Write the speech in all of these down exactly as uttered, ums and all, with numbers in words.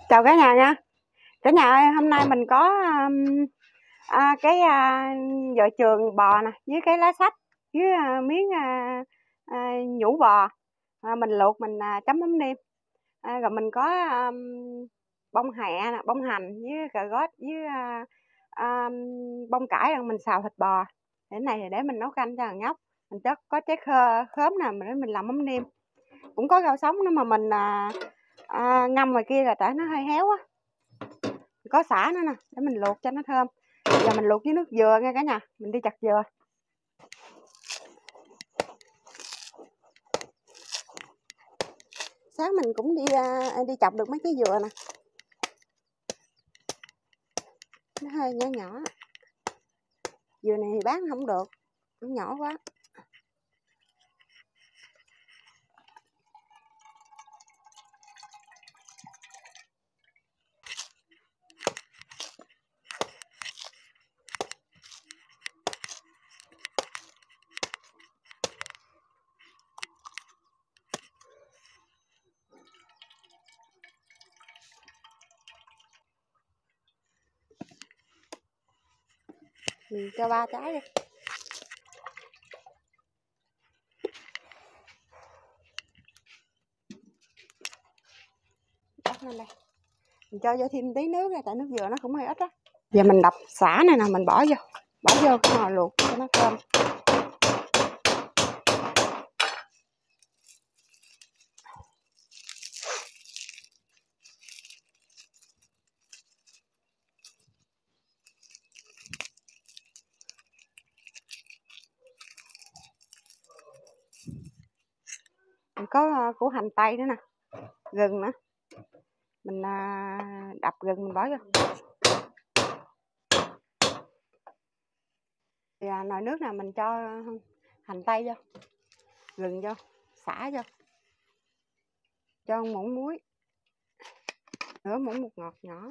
Chào cả nhà nha. Cả nhà ơi, hôm nay mình có um, à, cái à, vợ trường bò nè, với cái lá sách, với à, miếng à, à, nhũ bò. À, mình luộc mình à, chấm mắm nêm. À, rồi mình có um, bông hẹ nè, bông hành với cà rốt với à, à, bông cải, rồi mình xào thịt bò. Để này thì để mình nấu canh cho thằng nhóc. Mình chắc có trái khơ khóm nè, để mình làm mắm nêm. Cũng có rau sống nữa mà mình à, à, ngâm ngoài kia rồi tại nó hơi héo á. Có sả nữa nè, để mình luộc cho nó thơm. Giờ mình luộc với nước dừa nha cả nhà. Mình đi chặt dừa. Sáng mình cũng đi đi chọc được mấy cái dừa nè. Nó hơi nhỏ nhỏ. Dừa này thì bán không được, nó nhỏ quá. Mình cho ba trái đi. Đắp lên đây. Mình cho vô thêm tí nước ra, tại nước dừa nó cũng hơi ít á. Giờ mình đập sả này nè, mình bỏ vô. Bỏ vô cái nồi luộc cho nó thơm. Mình có củ hành tây nữa nè, gừng nữa. Mình đập gừng mình bỏ vô. Thì à, nồi nước nào mình cho hành tây vô, gừng vô, xả vô, cho muỗng muối, nửa muỗng bột ngọt nhỏ.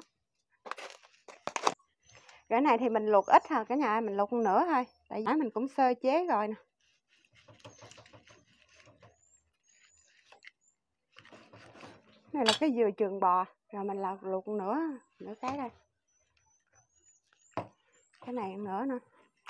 Cái này thì mình luộc ít thôi cả nhà, mình luộc nửa thôi, tại vì mình cũng sơ chế rồi nè. Này là cái dừa trường bò, rồi mình luộc luộc nửa nửa cái đây. Cái này nữa nữa.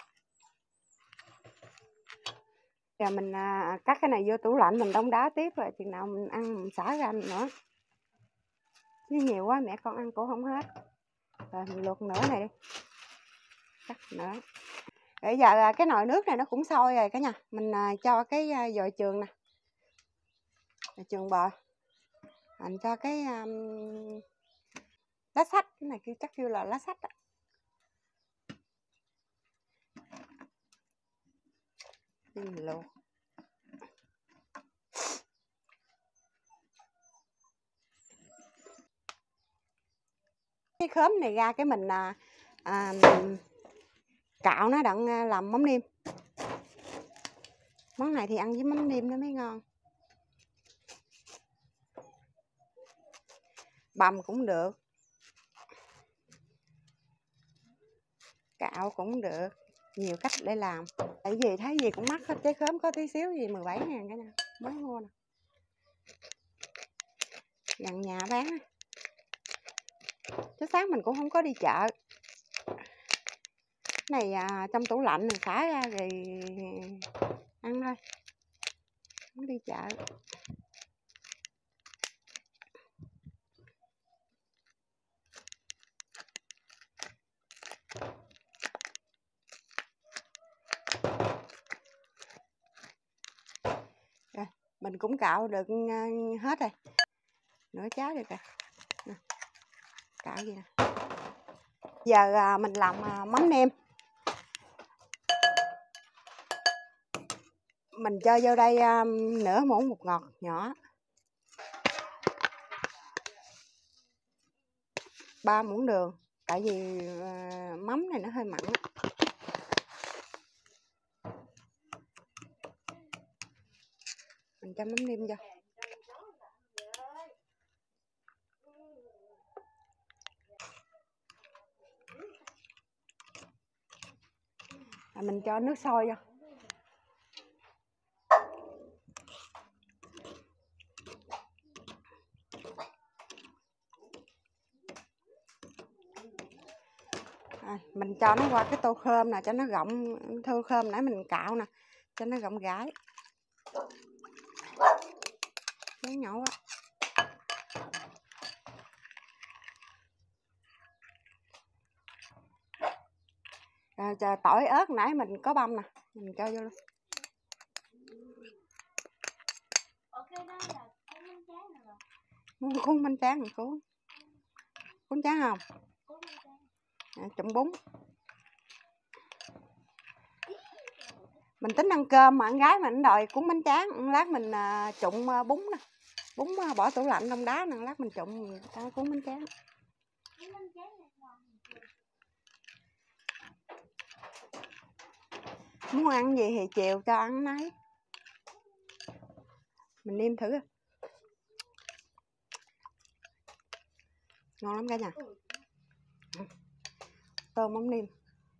Giờ mình à, cắt cái này vô tủ lạnh mình đông đá tiếp, rồi chừng nào mình ăn mình xả ra nữa. Chứ nhiều quá mẹ con ăn cũng không hết. Rồi mình luộc nửa này đi. Cắt nữa. Bây giờ cái nồi nước này nó cũng sôi rồi cả nhà. Mình à, cho cái à, dồi trường nè. Dồi trường bò. Mình cho cái um, lá sách, cái này kêu chắc kêu là lá sách á. Mình luộc. Cái khóm này ra cái mình à, à, cạo nó đặng làm mắm nêm. Món này thì ăn với mắm nêm nó mới ngon. Bằm cũng được, cạo cũng được, nhiều cách để làm. Tại vì thấy gì cũng mắc hết, trái khóm có tí xíu gì mười bảy ngàn cả nhà, mới mua nè, gần nhà bán. Chứ sáng mình cũng không có đi chợ. Cái này à, trong tủ lạnh mình xả ra rồi ăn thôi, không đi chợ. Rồi, mình cũng cạo được hết rồi, nửa trái được rồi nè. Cạo gì nè. Giờ à, mình làm à, mắm nêm. Mình cho vô đây um, nửa muỗng bột ngọt nhỏ, ba muỗng đường, tại vì uh, mắm này nó hơi mặn. Mình cho mắm nêm vô. À, mình cho nước sôi vô. À, mình cho nó qua cái tô khơm nè cho nó rộng, tô khơm nãy mình cạo nè cho nó rộng rãi. Miếng nhỏ quá. À, chờ tỏi ớt nãy mình có băm nè, mình cho vô luôn. Cuốn bánh tráng mình cuốn. Cuốn tráng không? À, trụng bún. Mình tính ăn cơm mà ăn gái mình đòi cuốn bánh tráng, lát mình uh, trụng uh, bún nè. Bún uh, bỏ tủ lạnh trong đá nè, lát mình trụng mình ta cuốn bánh tráng. Muốn ăn gì thì chiều cho ăn nấy. Mình nêm thử. Ngon lắm cả nhà. Tôm mắm nêm.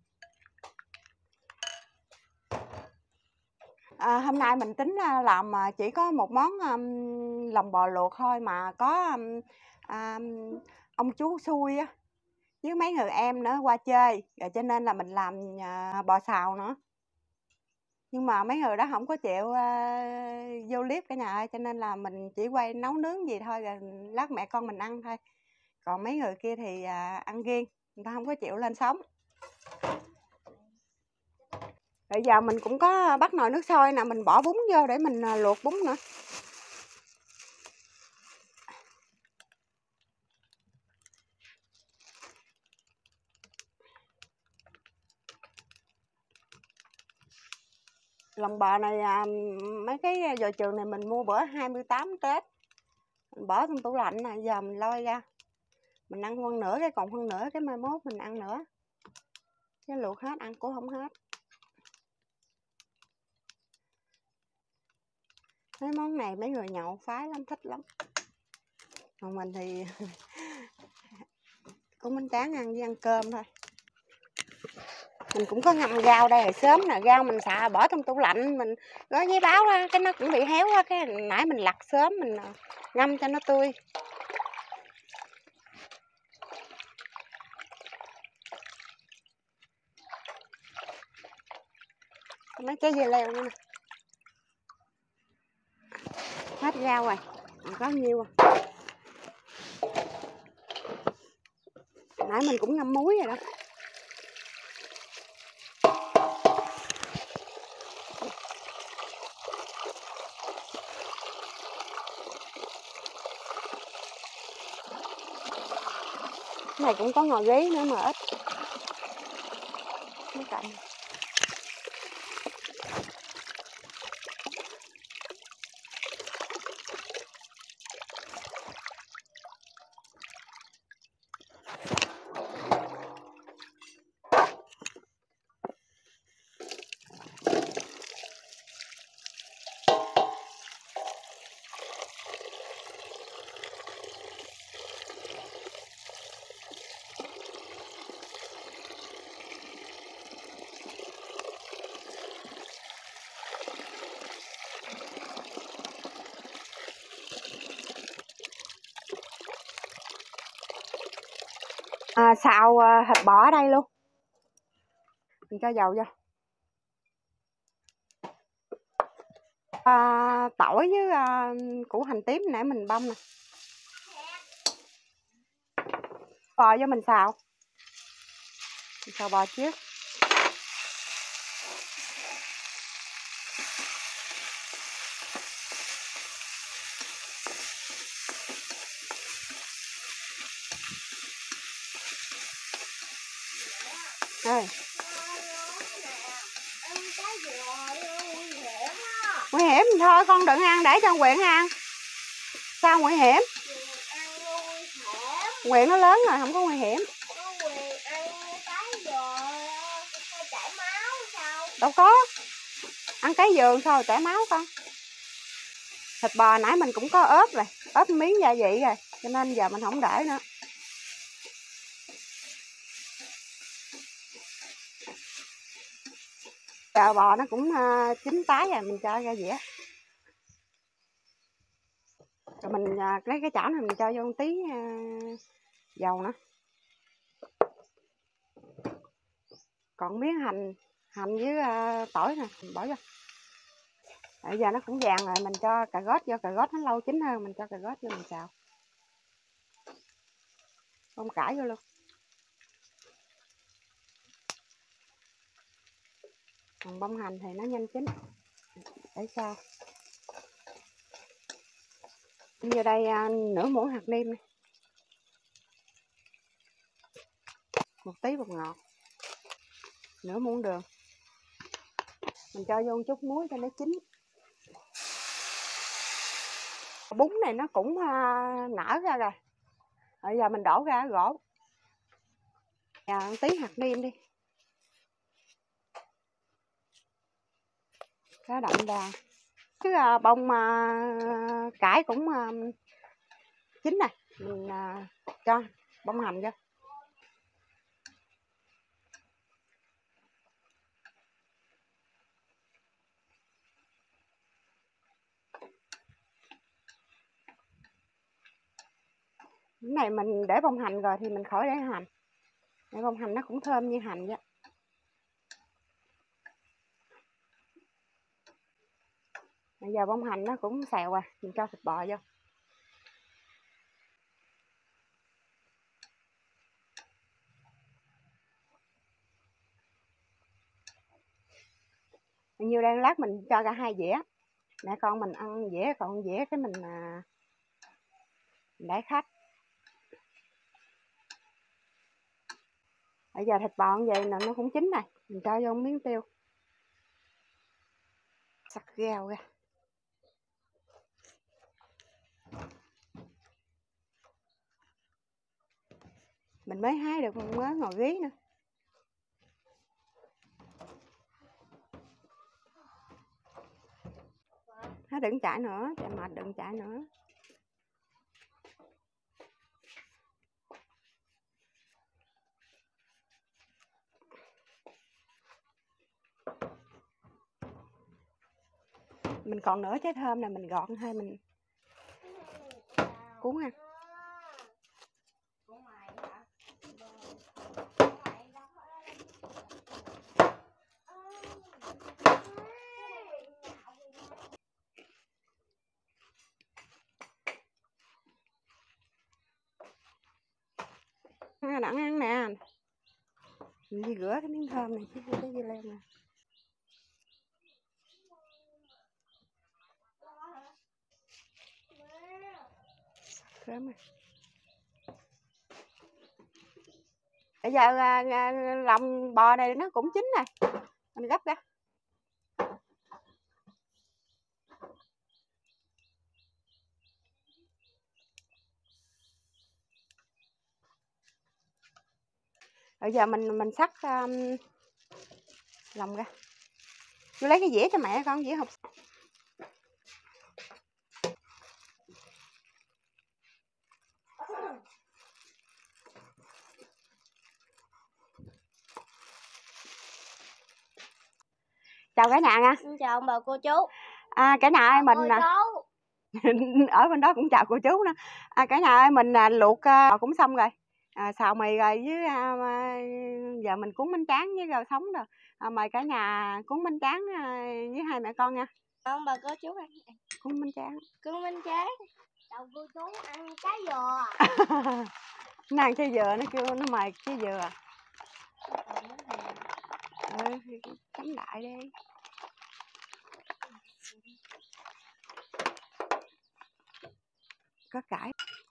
À, hôm nay mình tính làm chỉ có một món um, lòng bò luộc thôi mà có um, um, ông chú xui á với mấy người em nữa qua chơi rồi cho nên là mình làm uh, bò xào nữa, nhưng mà mấy người đó không có chịu uh, vô clip cả nhà ơi, cho nên là mình chỉ quay nấu nướng gì thôi rồi lát mẹ con mình ăn thôi, còn mấy người kia thì uh, ăn riêng, người ta không có chịu lên sống. Bây giờ mình cũng có bắt nồi nước sôi nè, mình bỏ bún vô để mình luộc bún nữa. Lòng bò này à, mấy cái dồi trường này mình mua bữa hai mươi tám Tết, mình bỏ trong tủ lạnh nè, giờ mình lôi ra mình ăn phân nửa cái còn phân nửa cái mai mốt mình ăn nữa, cái luộc hết ăn cũng không hết. Mấy món này mấy người nhậu phái lắm, thích lắm, còn mình thì cũng bánh tráng ăn với ăn cơm thôi. Mình cũng có ngâm rau đây rồi sớm nè, rau mình xạ bỏ trong tủ lạnh, mình gói giấy báo ra cái nó cũng bị héo quá, cái nãy mình lặt sớm mình ngâm cho nó tươi. Mấy trái dưa leo nữa nè. Hết rau rồi, còn có nhiêu à. Nãy mình cũng ngâm muối rồi đó. Cái này cũng có ngò rí nữa mà ít. Mấy cạnh. À, xào à, thịt bò ở đây luôn, mình cho dầu vô. À, tỏi với à, củ hành tím nãy mình băm nè, bò vô mình xào, mình xào bò trước. Ê. Nguy hiểm thôi con đừng ăn, để cho Quyện ăn. Sao nguy hiểm? Quyện nó lớn rồi không có nguy hiểm. Đâu có, ăn cái giường thôi chảy máu con. Thịt bò nãy mình cũng có ớt rồi, ớt miếng gia vị rồi, cho nên giờ mình không để nữa. Giờ bò nó cũng uh, chín tái rồi, mình cho ra dĩa. Rồi mình uh, lấy cái chảo này mình cho vô một tí uh, dầu nữa. còn miếng hành hành với uh, tỏi nè mình bỏ vô. Bây giờ nó cũng vàng rồi, mình cho cà rốt vô, cà rốt nó lâu chín hơn, mình cho cà rốt vô mình xào. Bông cải vô luôn. Còn bông hành thì nó nhanh chín. Để sao? Vô đây uh, nửa muỗng hạt nêm này. Một tí bột ngọt. Nửa muỗng đường. Mình cho vô một chút muối cho nó chín. Bún này nó cũng uh, nở ra rồi. Bây giờ mình đổ ra gỗ. À, một tí hạt nêm đi. Cá đậm đà. Cái uh, bông uh, cải cũng uh, chín này. Mình uh, cho bông hành vô. Cái này mình để bông hành rồi thì mình khỏi để hành. Để bông hành nó cũng thơm như hành vậy. Bây giờ bông hành nó cũng xèo à, mình cho thịt bò vô. Bao nhiêu đây lát mình cho cả hai dĩa. Mẹ con mình ăn dĩa, còn dĩa cái mình à, để khách. Bây giờ thịt bò như vậy là nó cũng chín này, mình cho vô miếng tiêu. Sắc rau ra. Mình mới hái được một mớ ngò rí nữa. Nó đừng chảy nữa, chạy mệt đừng chảy nữa. Mình còn nửa trái thơm này mình gọt thôi mình cuốn ăn. Đặng ăn nè. Mình đi rửa cái miếng thơm này chứ không có dưa leo nè. Sớm rồi. Bây giờ lòng bò này nó cũng chín rồi. Mình gấp ra. Bây giờ mình mình sắc um, lòng ra. Tôi lấy cái dĩa cho mẹ con, dĩa học. Chào cả nhà nha. Xin chào ông bà cô chú. À, cả nhà ơi mình ở bên đó cũng chào cô chú nữa. À, cả nhà ơi mình à, luộc uh, cũng xong rồi. À, xào mì rồi với à, giờ mình cuốn bánh tráng với rau sống rồi. À, mời cả nhà cuốn bánh tráng à, với hai mẹ con nha. Ông bà cô chú ăn cuốn bánh tráng. Cuốn bánh tráng. Chào cô chú ăn trái dừa. Nó ăn trái dừa, nó kêu nó mời trái dừa. Ừ, chấm đại đi. Có cải.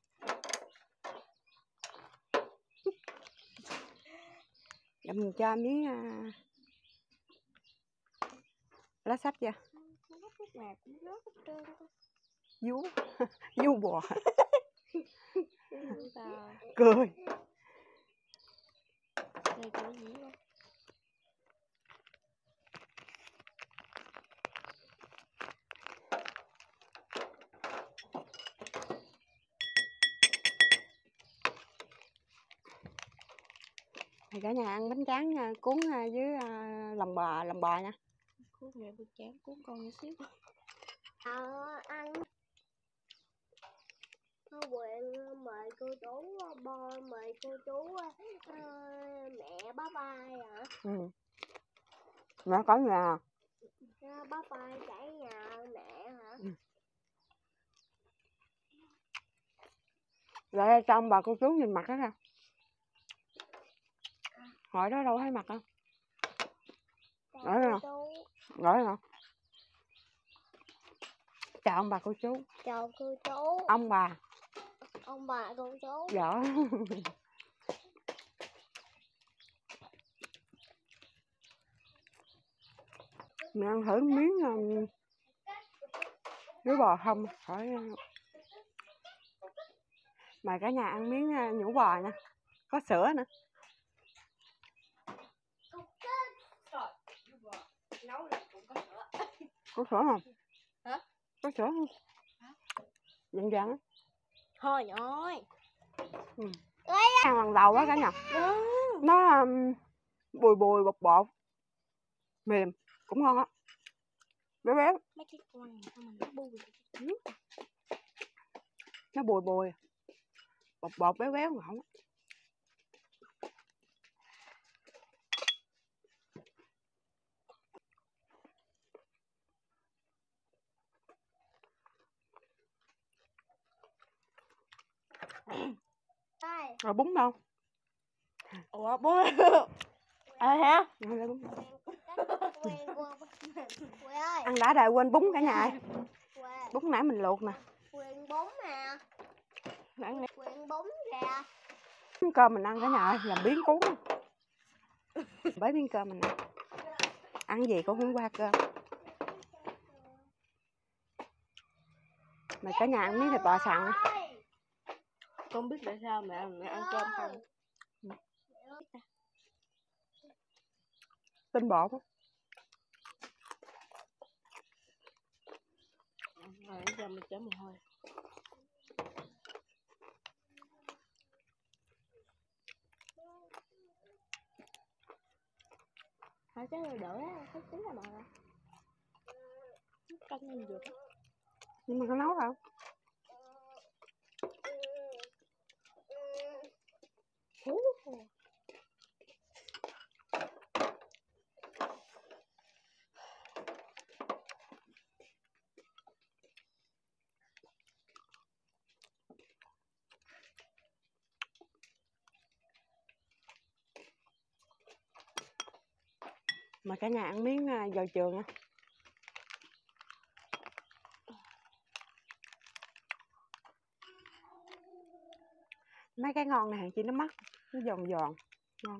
Giờ mình cho miếng uh, lá sách vô. Vú vú bò. Cười. Thì cả nhà ăn bánh tráng cuốn với lòng bò, lòng bò nha. Cuốn mẹ bánh tráng cuốn con một xíu. Ờ, ăn. Quyện mời cô chú bo mời cô chú uh, mẹ bá bay hả? Ừ. Mẹ có nhà. Uh, bá bay cả nhà mẹ hả? Ừ. Rồi trong bà cô chú nhìn mặt đó ra. Hỏi đó đâu thấy mặt đâu. Rồi nè. Rồi nè. Chào ông bà cô chú. Chào cô chú. Ông bà. Ông bà cô chú. Dạ. Mẹ ăn thử miếng um, nhũ bò không? Hỏi mời cả nhà ăn miếng uh, nhũ bò nha. Có sữa nữa. Có sữa không? Hả? Có sữa không? Dặn dặn á. Thôi rồi. Ừ. Ăn lần đầu á cả nhà. Ừ. Nó um, bùi bùi bột bột. Mềm. Cũng ngon á. Béo béo. Mấy cái con nó bùi. Ừ. Nó bùi bùi. Bột bột béo béo ngon. Rồi bún đâu? Ủa bún à hả? Ăn đã rồi quên bún cả nhà. Bún nãy mình luộc nè. Quyện bún nè. Quyện bún kìa. Miếng cơm mình ăn cả nhà ơi, làm biến cuốn. Bới miếng cơm mình ăn. Ăn gì cũng không qua cơm. Mày cả nhà ăn miếng thịt bò xào. Con biết tại sao mẹ mẹ ăn cơm không? Tinh bột á. Rồi giờ mình chấm mồ hôi. Hả chứ rồi đỡ á, thấy tính là bà. Canh lên được. Nhưng mà có nấu không? Mà cả nhà ăn miếng giò trường á. Mấy cái ngon này hàng chi nó mắc, nó giòn giòn, ngon.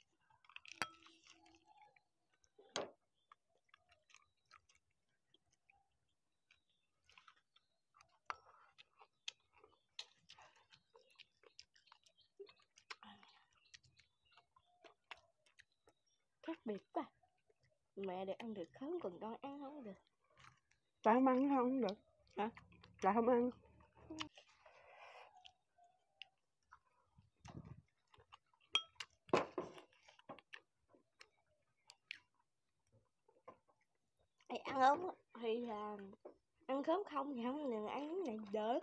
Khác biệt quá. Mẹ được ăn được khớm còn con ăn không được. Tại không ăn không được. Hả? Tại không ăn. Ê, ăn ốm thì là ăn khớm không thì không đừng ăn cái này đỡ.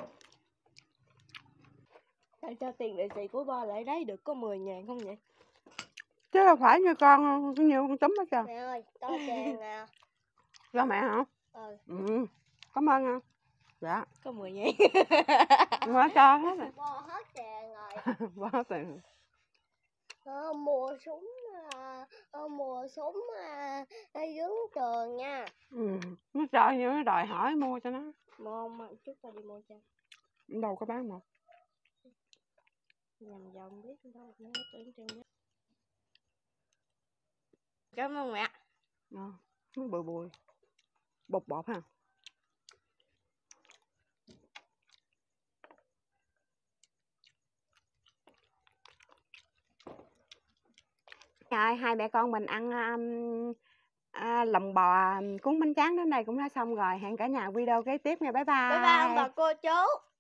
Tại cho tiền lì xì của ba lại đấy được có mười ngàn không vậy? Chứ đâu phải như con nhiều con túm hết trơn. Mẹ ơi, cho tiền nè. Cho mẹ hả? Ừ. Ừ. Cảm ơn anh. Dạ. Có mười ngàn. Mới cho hết rồi. Bo hết tiền rồi. Bo hết tiền. Ờ, mua súng à, ờ, mua súng à, dưới trường nha. Ừ. Nó cho như nó đòi hỏi mua cho nó. Mua mà chút ta đi mua cho. Đâu có bán một. Nhầm dòng biết đâu nó tưởng chừng biết. Cảm ơn mẹ. Ờ, nó bùi bùi. Bột bột ha. Rồi, hai mẹ con mình ăn um, à, lòng bò cuốn bánh tráng đến đây cũng đã xong rồi. Hẹn cả nhà video kế tiếp nha. Bye bye. Bye bye ông bà cô chú.